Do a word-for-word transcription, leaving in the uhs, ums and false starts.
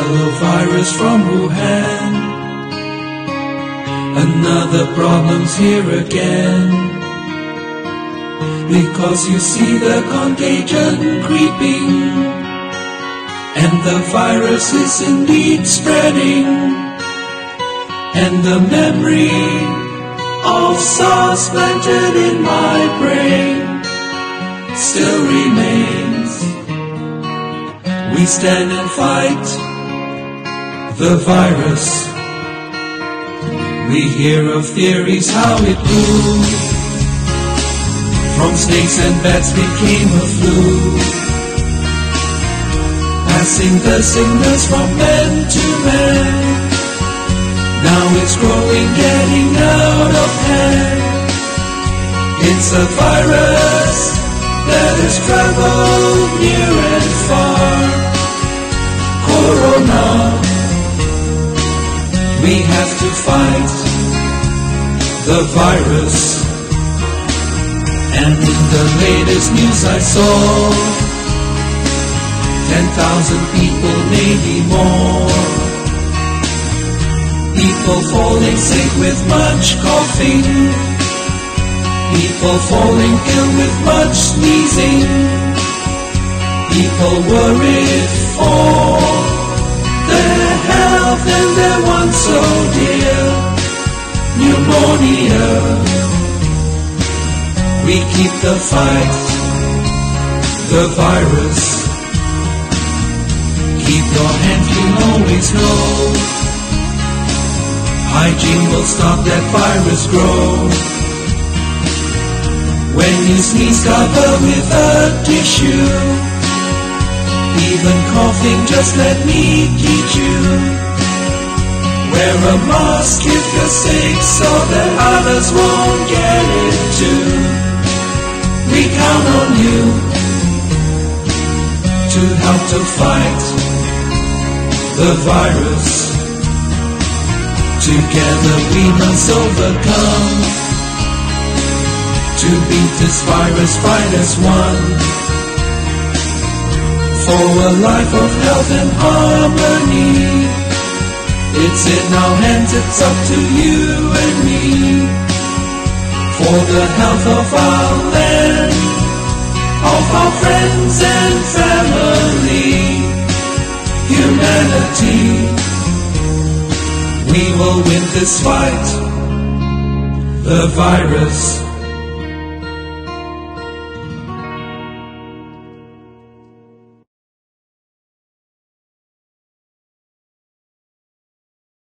Hello virus from Wuhan, another problem's here again. Because you see the contagion creeping, and the virus is indeed spreading, and the memory of SARS planted in my brain still remains. We stand and fight the virus. We hear of theories how it grew, from snakes and bats became a flu, passing the sickness from man to man. Now it's growing, getting out of hand. It's a virus that has traveled near and far. Corona, we have to fight the virus. And in the latest news I saw, ten thousand people, maybe more. People falling sick with much coughing, people falling ill with much sneezing, people worried for their health and their one so dear, pneumonia. We keep the fight, the virus. Keep your hand clean, always know. Hygiene will stop that virus grow. When you sneeze, cover with a tissue. Even coughing, just let me teach you. Wear a mask if you're sick, so that others won't get it too. We count on you to help to fight the virus. Together we must overcome. To beat this virus, fight as one. For a life of health and harmony. It's in our hands, it's up to you and me. For the health of our land, of our friends and family, humanity. We will win this fight, the virus.